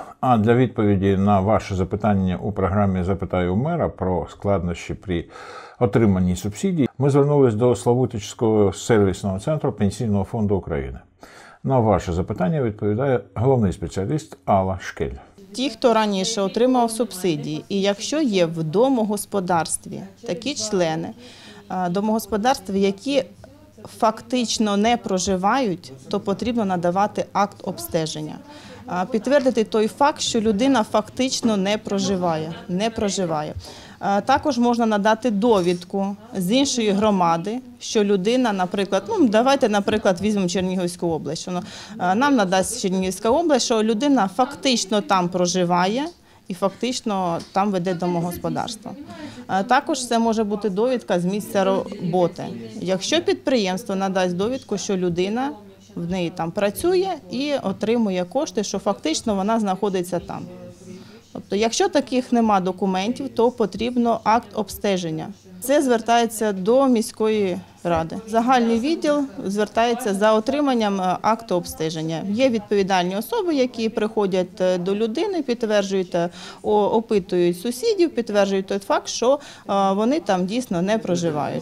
А для відповіді на ваше запитання у програмі «Запитаю у мера» про складнощі при отриманні субсидій, ми звернулись до Славутичського сервісного центру Пенсійного фонду України. На ваше запитання відповідає головний спеціаліст Алла Шкель. Ті, хто раніше отримав субсидії, і якщо є в домогосподарстві такі члени домогосподарства, які фактично не проживають, то потрібно надавати акт обстеження. Підтвердити той факт, що людина фактично не проживає. Також можна надати довідку з іншої громади, що людина, наприклад, давайте, наприклад, візьмемо Чернігівську область. Нам надасть Чернігівська область, що людина фактично там проживає і фактично там веде домогосподарство. Також це може бути довідка з місця роботи. Якщо підприємство надасть довідку, що людина в неї там працює і отримує кошти, що фактично вона знаходиться там. Тобто, якщо таких нема документів, то потрібно акт обстеження. Це звертається до міської ради. Загальний відділ звертається за отриманням акту обстеження. Є відповідальні особи, які приходять до людини, підтверджують, опитують сусідів, підтверджують той факт, що вони там дійсно не проживають.